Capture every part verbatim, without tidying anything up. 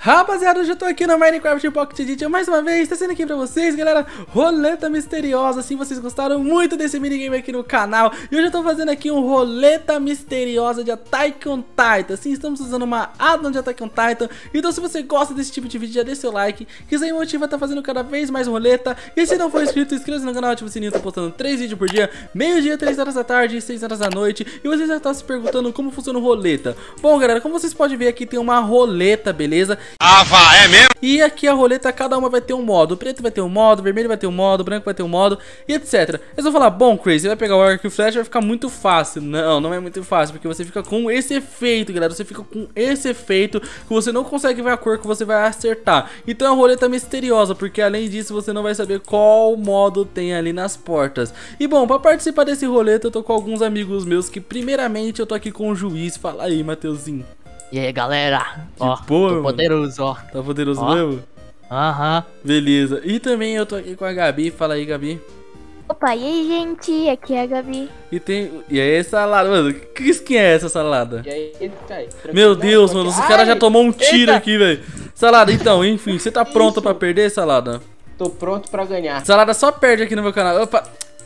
Rapaziada, eu já tô aqui no Minecraft Pocket Edition mais uma vez, trazendo aqui pra vocês, galera, roleta misteriosa. Se vocês gostaram muito desse minigame aqui no canal, eu já tô fazendo aqui um roleta misteriosa de Attack on Titan. Sim, estamos usando uma addon de Attack on Titan. Então se você gosta desse tipo de vídeo, já deixa seu like, que isso aí motiva a tá fazendo cada vez mais roleta. E se não for inscrito, inscreva-se no canal, ativa o sininho, tô postando três vídeos por dia, meio-dia, três horas da tarde e seis horas da noite. E você já tá se perguntando como funciona o roleta. Bom, galera, como vocês podem ver aqui, tem uma roleta, beleza? Ah, vá, é mesmo? E aqui a roleta, cada uma vai ter um modo. O preto vai ter um modo, o vermelho vai ter um modo, o branco vai ter um modo, e etcétera. Eles vão falar, bom, Crazy, você vai pegar o arco e o flash, vai ficar muito fácil. Não, não é muito fácil, porque você fica com esse efeito, galera. Você fica com esse efeito que você não consegue ver a cor que você vai acertar. Então é uma roleta misteriosa, porque além disso você não vai saber qual modo tem ali nas portas. E bom, pra participar desse roleta eu tô com alguns amigos meus, que primeiramente eu tô aqui com o Juiz. Fala aí, Mateuzinho. E aí, galera? Ó, boa, tô mano. poderoso, ó. Tá poderoso Ó. mesmo? Aham. Beleza. E também eu tô aqui com a Gabi. Fala aí, Gabi. Opa, e aí, gente? Aqui é a Gabi. E tem... E aí, salada. Mano, que skin é essa salada? E aí, cai. Meu Deus, mano. Esse cara já tomou um tiro Eita. aqui, velho. Salada, então, enfim. Você tá pronta pra perder, Salada? Tô pronto pra ganhar. Salada só perde aqui no meu canal. Opa.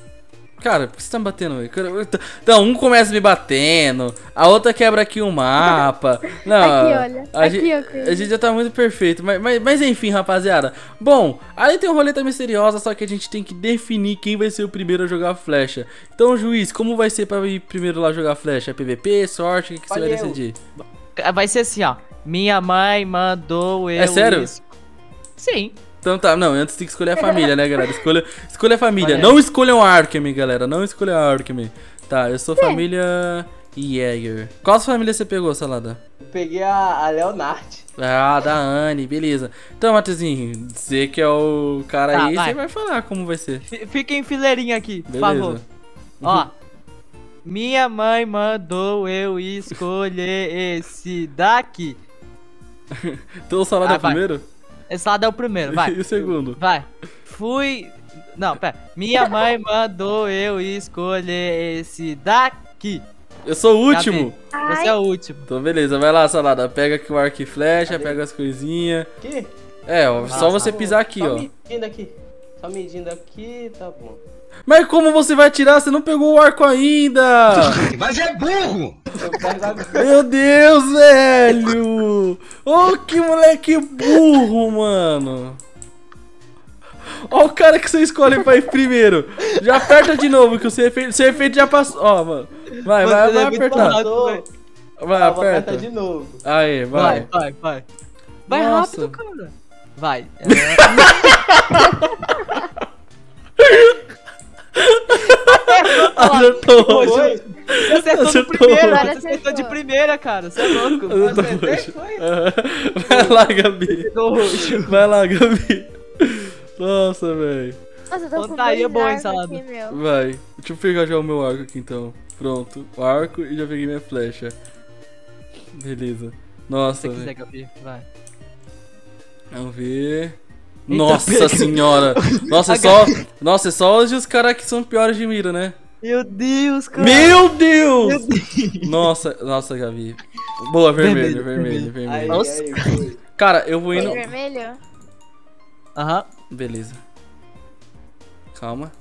Cara, por que você tá me batendo, velho? Então, um começa me batendo, a outra quebra aqui o mapa. Não, Aqui, olha. A, Aqui, gente, ó, Crazy. a gente já tá muito perfeito. Mas, mas, mas enfim, rapaziada. Bom, aí tem uma roleta misteriosa, só que a gente tem que definir quem vai ser o primeiro a jogar flecha. Então, Juiz, como vai ser pra ir primeiro lá jogar flecha? P V P, sorte? O que, que você vai Olha eu. decidir? Vai ser assim, ó. Minha mãe mandou eu. É sério? Isso. Sim. Então tá, não, antes tem que escolher a família, né, galera? Escolha, escolha a família. Olha. Não escolham a Arkemy, galera. Não escolham a Arkemy. Tá, eu sou família Jäger. Qual família você pegou, Salada? Eu peguei a, a Leonard. Ah, da Anne, beleza. Então, Mateuzinho, você que é o cara Tá, aí, vai. você vai falar como vai ser. F- Fica em fileirinha aqui, por Beleza. favor. Ó. Minha mãe mandou eu escolher esse daqui. Então o Salada Ah, é o vai. primeiro? Esse lado é o primeiro, vai. E o segundo? Vai. Fui. Não, pera. Minha mãe mandou eu escolher esse daqui. Eu sou o último? Gabi, você é o último. Então, beleza, vai lá, Salada. Pega aqui o arco e flecha, Cadê? pega as coisinhas. Aqui? É, ó, só Ah, você tá. pisar aqui, Só ó. medindo aqui. Só medindo aqui, tá bom. Mas como você vai tirar? Você não pegou o arco ainda! Mas é burro! Eu pego agora. Meu Deus, velho! Ô, que moleque burro, mano! Ó o cara que você escolhe pra ir primeiro. Já aperta de novo, que o seu efeito, seu efeito já passou. Ó, mano. Vai, vai, Você vai é muito apertar. rápido. Tô. Vai, Ah, vou apertar aperta. de novo. Aí, Vai, vai. vai, vai. Vai Nossa. rápido, cara. Vai. Acertou. Foi? Você acertou no Acertou. primeiro, Agora você acertou acertou. de primeira, cara. Você é louco. Acertou, Acertei, roxo. foi? Aham. Vai lá, Gabi. Do roxo. Vai lá, Gabi. Nossa, velho. Nossa, eu tô com Pontaria dois boa, arcos salada. aqui, meu. Vai. Deixa eu pegar já o meu arco aqui, então. Pronto. O arco e já peguei minha flecha. Beleza. Nossa, Se você quiser, velho. Gabi, vai. Vamos ver. Eita, Nossa pega. senhora. Nossa, é só... Nossa, é só hoje os caras que são piores de mira, né? Meu Deus, cara. Meu Deus! Nossa, nossa, Gabi. Boa, vermelho, vermelho, Vermelho, vermelho. Aí, Nossa. aí, foi. Cara, eu vou Foi indo... vermelho? Aham. Beleza. Calma.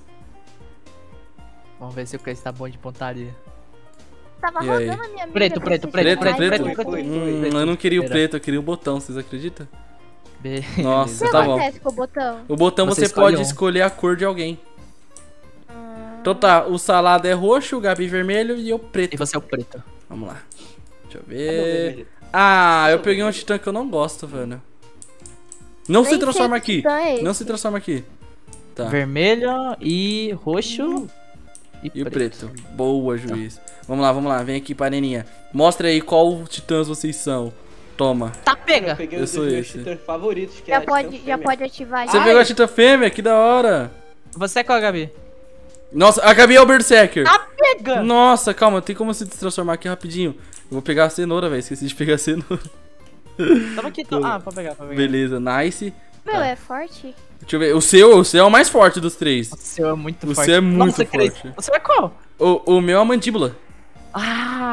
Vamos ver se o Crazy tá bom de pontaria. Tava E aí? rodando a minha amiga. Preto, pra preto, assistir preto, Preto, mais, preto. mas- Foi, foi, Hum, foi. eu não queria o Pera. preto, eu queria o botão, vocês acreditam? Be- Nossa, O que tá bom. acontece com o botão? O botão Você você, escolhe pode um. escolher a cor de alguém. Hum, Então tá, o Salada é roxo, o Gabi vermelho e eu preto. E você é o preto. Vamos lá. Deixa eu Cadê o ver. vermelho? Ah, eu peguei um titã que eu não gosto, velho. Não se nem transforma sei que aqui. titã é esse. Não se transforma aqui. Tá. Vermelho e roxo e, E o preto. Boa, juiz. Vamos lá, vamos lá. Vem aqui, paneninha. Mostra aí qual titãs vocês são. Toma. Tá, Eu pega. peguei Eu um dos sou meus esse. titãs favoritos, que é Já a pode, titã já fêmea. pode ativar Você isso. pegou a titã fêmea? Que da hora. Você é qual, Gabi? Nossa, a Gabi é o Berserker. Tá, pega. Nossa, calma. Tem como se transformar aqui rapidinho. Eu vou pegar a cenoura, velho. Esqueci de pegar a cenoura. Toma aqui. To... Ah, pode pegar, pode pegar. Beleza, nice. Meu, Tá. é forte? Deixa eu ver. O seu, o seu é o mais forte dos três. O seu é muito Você forte. é muito Nossa, Crazy, forte. Você é qual? O, o meu é a mandíbula. Ah,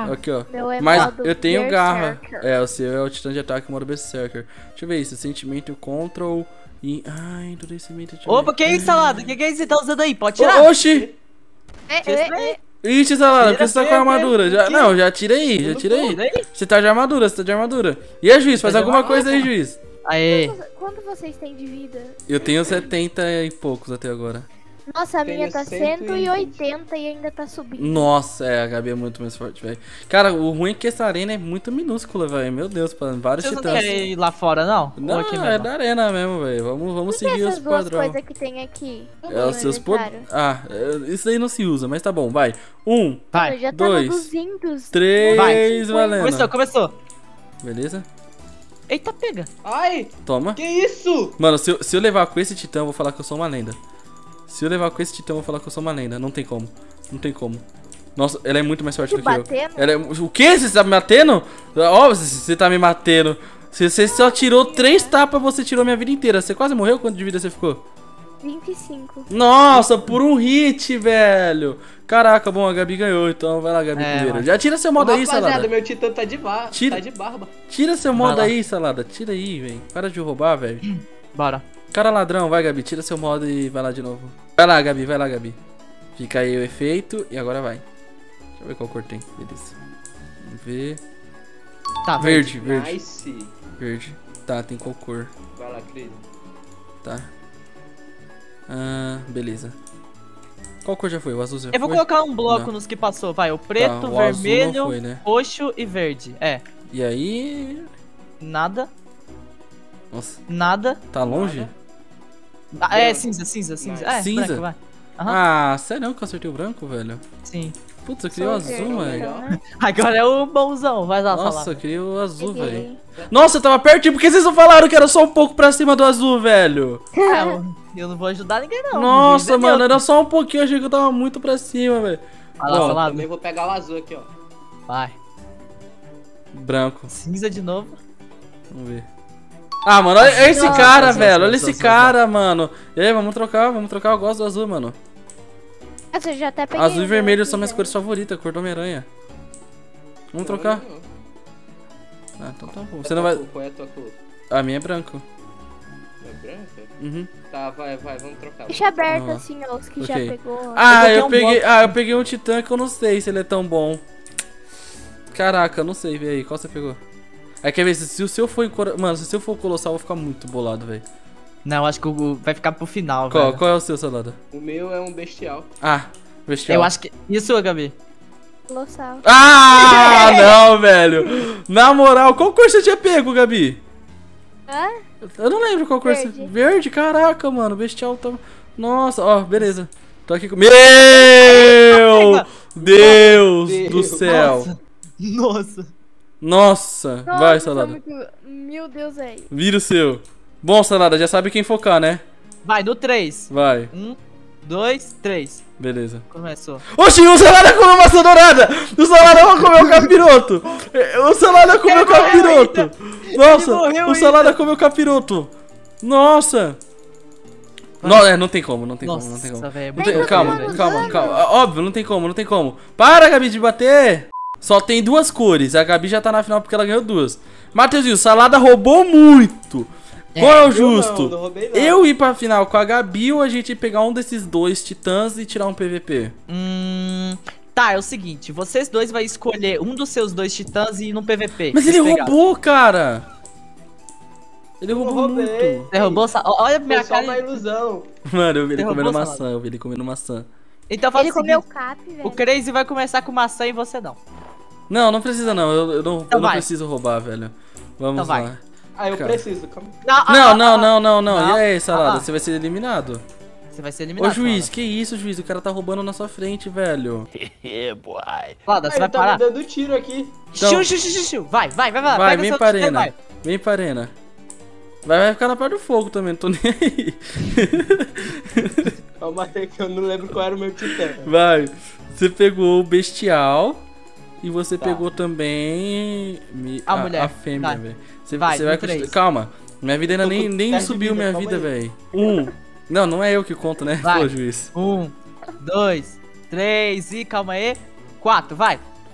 garra. Aqui, ó. Meu é Mas modo eu tenho garra. Berserker. É, o seu é o titã de ataque modo Berserker. Deixa eu ver isso. Sentimento control e. Ai, endurecimento. deixa eu Opa, ver. que é isso, Salada? O que, que é isso que você tá usando aí? Pode tirar? Ô, Oxi! É, Tira isso é, daí. é. Ixi, Salada, por que Tira, você tá com tira, armadura? tira, Já, tira. não, já tira aí, já tira Tira aí. aí. Você tá de armadura, você tá de armadura. E aí, juiz, faz Tá de alguma armadura. coisa aí, juiz. Aê. Quanto vocês têm de vida? Eu tenho setenta e poucos até agora. Nossa, a Tenho minha tá cento e cento e oitenta e ainda tá subindo. Nossa, é, a Gabi é muito mais forte, velho. Cara, o ruim é que essa arena é muito minúscula, velho. Meu Deus, pra vários Vocês não titãs. querem ir lá fora, não? Não, Ou aqui é mesmo? da arena mesmo, velho. Vamos, vamos O que é seguir os essas duas padrões. coisas que tem aqui? É os seus poderes. Ah, é, isso aí não se usa, mas tá bom, vai. Um, Eu Vai. já tá dois, no duzentos. três, Vai. valendo. Começou, começou. Beleza? Eita, pega. Ai, Toma. que isso? Mano, se eu, se eu levar com esse titã, eu vou falar que eu sou uma lenda. Se eu levar com esse titã, eu vou falar que eu sou uma lenda. Não tem como. Não tem como. Nossa, ela é muito mais forte Te do que eu. batendo? Ela é... O quê? Você tá me batendo? Ó, você, você tá me matando. Você, você só tirou três tapas, você tirou minha vida inteira. Você quase morreu? Quanto de vida você ficou? vinte e cinco. Nossa, por um hit, velho. Caraca, bom, a Gabi ganhou, então vai lá, Gabi, É, primeiro. mano. Já tira seu modo Ô, aí, rapaziada, Salada. meu titã tá de, bar... Tira- tá de barba. Tira seu Vai modo lá. aí, Salada. Tira aí, velho. Para de roubar, velho. Bora. Cara ladrão, vai, Gabi. Tira seu modo e vai lá de novo. Vai lá, Gabi, vai lá, Gabi. Fica aí o efeito e agora vai. Deixa eu ver qual cor tem. Beleza. Vamos ver. Tá, Verde, verde, Nice. verde. Tá, tem qual cor? Vai lá, Cris. Tá. Ah, beleza. Qual cor já foi? O azul já Eu vou foi? colocar um bloco Não. nos que passou, vai. O preto, Tá, o azul vermelho, não foi, né? roxo e verde. É. E aí... Nada, Nossa, nada. tá longe? Ah, é, Branco. cinza, cinza, cinza. Vai. É, Cinza? branco, vai. Aham, Ah, sério que eu acertei o branco, velho? sim. Putz, eu queria o Sou azul, verde, velho. então, né? Agora é o bonzão, vai lá, Nossa, eu falar. queria o azul, Peguei. velho. Nossa, eu tava pertinho. Por que vocês não falaram que era só um pouco pra cima do azul, velho? É, eu, eu não vou ajudar ninguém, não. Nossa, Ninguém mano, entendeu. era só um pouquinho. Eu achei que eu tava muito pra cima, velho. Vai lá, Bom, Salada. Também vou pegar o azul aqui, ó. Vai. branco. Cinza de novo. Vamos ver. Ah, mano, olha olha esse Nossa, cara, nossa, velho. Olha nossa, esse nossa, cara, mano. E aí, vamos trocar, vamos trocar. Eu gosto do azul, mano. Essa eu já até peguei. Azul e o vermelho meu são minhas aqui, cores favoritas, cor do Homem-Aranha. Vamos trocar? Não, não. Ah, então tá bom. Você não vai. Qual é a tua cor? A minha é branco. É branca? Uhum. Tá, vai, vai, vamos trocar. Deixa aberto Ah, assim, ó, os que ok. já pegou. Ah, Eu eu vou ter um peguei. bloco. Ah, eu peguei um titã que eu não sei se ele é tão bom. Caraca, eu não sei, vê aí. Qual você pegou? É que ver se, se o seu for. Encora- Mano, se o seu for colossal, eu vou ficar muito bolado, velho. Não, acho que o- vai ficar pro final, Qual, velho. qual é o seu, Salada? O meu é um bestial. Ah, bestial. Eu acho que... Isso, Gabi? Colossal. Ah, não, velho. Na moral, qual cor você tinha pego, Gabi? Hã? Eu não lembro qual cor você... Verde. Verde, caraca, mano. Bestial tá... Nossa, ó, beleza. Tô aqui com... Meu Deus do Deus. céu. Nossa. Nossa. Nossa. Nossa, Vai, sou Salada. muito- Meu Deus, velho. Vira o seu. Bom, Salada, já sabe quem focar, né? Vai, no três. Vai, Um, dois, três. beleza. Começou. Oxi, o Salada comeu maçã dourada! O Salada vai comer o capiroto! O Salada comeu o capiroto! Nossa, morreu o Salada comeu o capiroto! Nossa! Não, é, não tem como, não tem como, não tem como. Nossa, velho. Não tem- Mas calma, eu tô calma, usando. calma. Óbvio, não tem como, não tem como. Para, Gabi, de bater! Só tem duas cores. A Gabi já tá na final porque ela ganhou duas. Matheusinho, o Salada roubou muito. Qual é o Eu justo? não, não roubei nada. Eu ir pra final com a Gabi ou a gente pegar um desses dois titãs e tirar um P V P? Hum... Tá, é o seguinte. Vocês dois vai escolher um dos seus dois titãs e ir no P V P. Mas Vocês ele pegaram. roubou, cara! Ele roubou roubei. muito. Você roubou? Sa- Ó, Olha a minha Foi só cara. uma ilusão. Mano, eu vi ele Você comendo roubou, maçã, Salada? eu vi ele comendo maçã. Então faz Ele o comeu o seguinte. cap, velho. O Crazy vai começar com maçã e você não. Não, não precisa não, eu, eu não, Então eu não vai. preciso roubar, velho. Vamos Então vai. lá. Ah, eu Cara. preciso. Calma. ah, Não, ah, não, ah, não, não, não. Não. E aí, Salada, Ah, ah. você vai ser eliminado. Você vai ser Ô, eliminado. juiz, que isso, juiz? O cara tá roubando na sua frente, velho. Salada, Ah, você vai ele tá parar? me dando tiro aqui. Então- Xiu, xiu, xiu, xiu, xiu. Vai, vai, vai, vai. Vai, Pega vem seu pra titã e arena. vai. Vem pra arena. Vai, vai ficar na parte do fogo também, não tô nem aí. Calma aí que eu não lembro qual era o meu titã. Vai. Você pegou o bestial e você Tá. pegou também mi- A mulher. a fêmea, Vai. velho. Você Vai, você no vai três. continuar- Calma. Minha vida ainda Tô nem, com nem dez de subiu vida, minha calma vida, aí. velho. Um. Não, não é eu que conto, né? Vai. Pô, juiz. Um, dois, três e calma aí. Quatro, vai.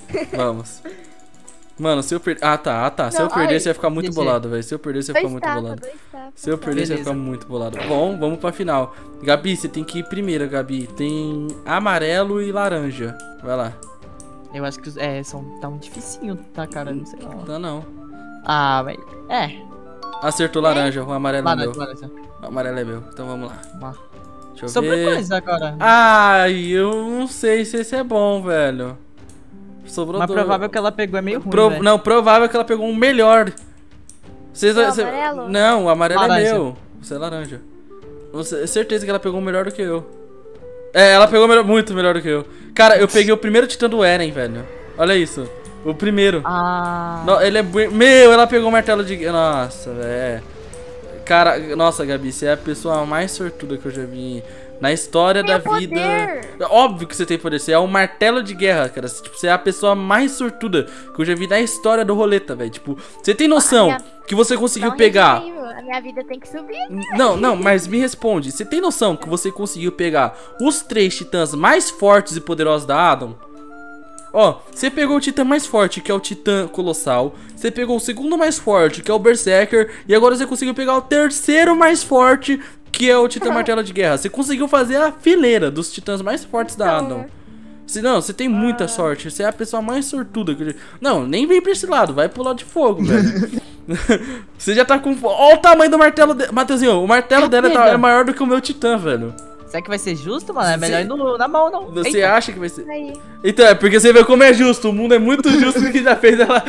Vamos. Mano, se eu perder... Ah, tá, ah, tá. Se Não, eu perder, ai, você ia ficar muito G G. bolado, velho. Se eu perder, você ia ficar Dois muito tapas, bolado. dois tapas. Se eu perder, você ia Beleza. ficar muito bolado. Bom, vamos pra final. Gabi, você tem que ir primeiro, Gabi. Tem amarelo e laranja. Vai lá. Eu acho que os- é, são tão dificinho, tá, cara? Não sei não. Não, não. Ah, mas. É. Acertou laranja, o amarelo é Laranja, meu. laranja. O amarelo é meu. Então vamos lá. Vamos lá. Deixa eu Sobre ver. coisa agora. Ai, eu não sei se esse é bom, velho. Sobrou Mas do- provável que ela pegou é meio ruim, Pro- velho. Não, provável que ela pegou um melhor. Vocês, O cê- amarelo? Não, o amarelo Laranja. é meu. Você é laranja. Você, certeza que ela pegou um melhor do que eu. É, ela pegou melhor- muito melhor do que eu. Cara, eu peguei o primeiro titã do Eren, velho. Olha isso. O primeiro. Ah. No- ele é bu- Meu, ela pegou o martelo de... Nossa, velho. Cara, nossa, Gabi, você é a pessoa mais sortuda que eu já vi na história da Tenho vida. poder. Óbvio que você tem poder. Você é o martelo de guerra, cara. Tipo, você é a pessoa mais sortuda que eu já vi na história do roleta, velho. Tipo, você tem noção minha- que você conseguiu Não pegar... reclame, A minha vida tem que subir. Não, não, mas me responde. Você tem noção que você conseguiu pegar os três titãs mais fortes e poderosos da Adam? Ó, você pegou o titã mais forte, que é o titã colossal. Você pegou o segundo mais forte, que é o Berserker. E agora você conseguiu pegar o terceiro mais forte, que é o titã martelo de guerra. Você conseguiu fazer a fileira dos titãs mais fortes da Então, Adam. né? Se, não, você tem muita sorte. Você é a pessoa mais sortuda que eu já... Não, nem vem pra esse lado. Vai pro lado de fogo, velho. Você já tá com... Olha o tamanho do martelo dele. Mateuzinho, o martelo dela tá- é maior do que o meu titã, velho. Será que vai ser justo, mano? É Cê- melhor ir no- na mão, não. Você Eita. acha que vai ser... Aí. Então, é porque você vê como é justo. O mundo é muito justo que já fez ela...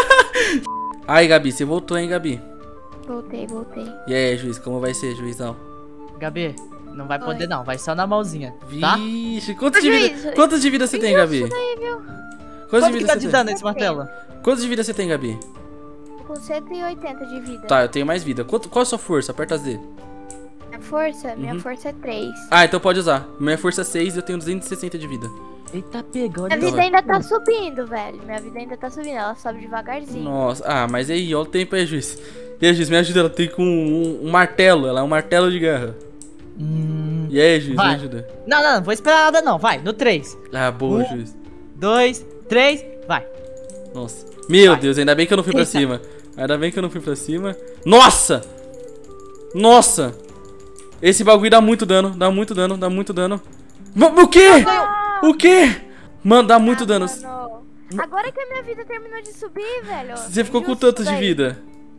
Aí, Gabi, você voltou, hein, Gabi? Voltei, voltei. E aí, juiz, como vai ser, juizão? Gabi, não vai poder Oi. não. Vai só na mãozinha, tá? Vixe, quantos Ô, de juiz, vida... Quantos de vida você tem, Gabi? Aí, viu? Quantos Quanto de que vida tá você de tem? dano esse martelo? Quantos de vida você tem, Gabi? Tô com cento e oitenta de vida. Tá, eu tenho mais vida. Quanto... Qual é a sua força? Aperta Z. Minha força? Minha Uhum. força é três. Ah, então pode usar. Minha força é seis e eu tenho duzentos e sessenta de vida. Eita, pegou. Minha olha vida vai. ainda tá subindo, velho. Minha vida ainda tá subindo. Ela sobe devagarzinho. Nossa, ah, mas aí, olha o tempo aí, juiz. E aí, juiz, me ajuda, ela tem com um, um martelo, ela é um martelo de guerra. Hum... E aí, juiz, me Vai. ajuda. Não, não, não vou esperar nada não. Vai, no três. Ah, boa, Um. juiz. dois, três, vai. Nossa. Meu Vai. Deus, ainda bem que eu não fui pra Eita. cima. Ainda bem que eu não fui pra cima. Nossa! Nossa! Esse bagulho dá muito dano, dá muito dano, dá muito dano. Ma- O quê? O quê? Mano, dá muito Ah, dano. mano. Agora que a minha vida terminou de subir, velho. Você ficou com Injusto tanto de daí. vida.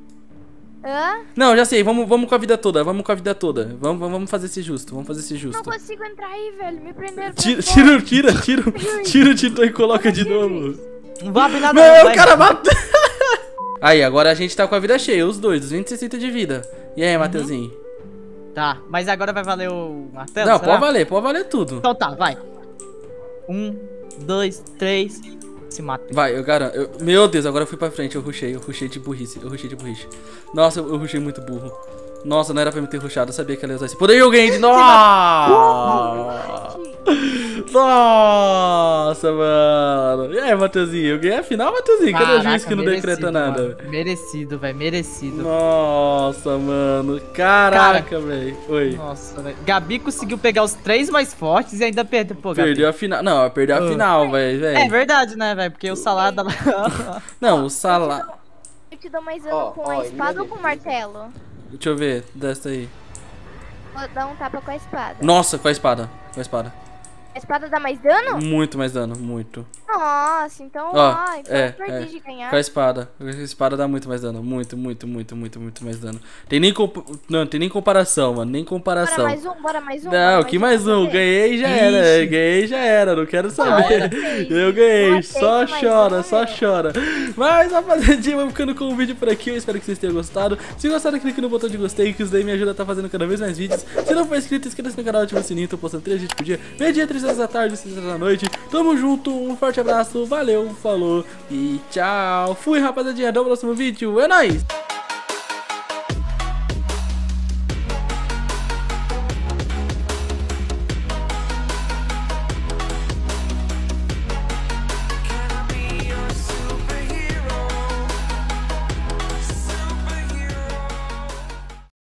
Hã? Não, já sei, vamos, vamos com a vida toda, vamos com a vida toda. Vamos, vamos vamos fazer esse justo, vamos fazer esse Não justo. consigo entrar aí, velho. Me prenderam. pra Tira, fora. tira, tira, tira, tira o titã e coloca de novo. Não vai abrir nada Não, não, o vai. cara matou. Aí, agora a gente tá com a vida cheia, os dois, duzentos e sessenta de vida. E aí, Mateuzinho? Tá, mas agora vai valer o martelo, Não, será? pode valer, pode valer tudo. Então tá, vai. Um, dois, três. Se mata. Vai, eu garanto. eu- Meu Deus, agora eu fui pra frente, eu rushei, eu rushei de burrice, eu rushei de burrice. Nossa, eu, eu rushei muito burro. Nossa, não era pra me ter rushado, eu sabia que ela ia usar esse poder e eu ganhei de... Nossa! Nossa, mano. E aí, Mateuzinho, eu ganhei a final, Mateuzinho? Cadê o juiz que não decreta nada? Mano. Merecido, velho, merecido. Nossa, mano. Caraca, velho. Oi. Nossa, velho. Gabi conseguiu pegar os três mais fortes e ainda perdeu. Pô, Gabi. Perdeu a final. Não, perdeu a Ah. final, velho. É verdade, né, velho? Porque o salário da. Não, o salário. Eu te dou mais dano Ó, com ó, a espada minha ou com o defesa. martelo? Deixa eu ver, dessa aí. Vou dar um tapa com a espada. Nossa, com a espada. Com a espada. A espada dá mais dano? Muito mais dano, muito. Nossa, então, Ó, ó, então é, eu perdi é. de ganhar. Com a espada. Com a espada dá muito mais dano. Muito, muito, muito, muito, muito mais dano. Tem nem comp... Não, tem nem comparação, mano. Nem Bora comparação. mais um, bora mais um. bora Não, mais que mais pra um? você. Ganhei e já Ixi. era. Ganhei e já era. Não quero saber. aceito. Eu ganhei. Não aceito Só mais chora, um, só meu. chora. Mas, rapaziadinha, vamos ficando com o vídeo por aqui. Eu espero que vocês tenham gostado. Se gostaram, clique no botão de gostei, que isso daí me ajuda a estar fazendo cada vez mais vídeos. Se não for inscrito, inscreva-se no canal, ativa o sininho. Tô postando três vídeos por dia. Meio-dia, três horas da tarde, seis horas da noite. Tamo junto. Um forte abraço. Valeu, falou e tchau. Fui, rapaziadinha. Até o próximo vídeo. É nóis!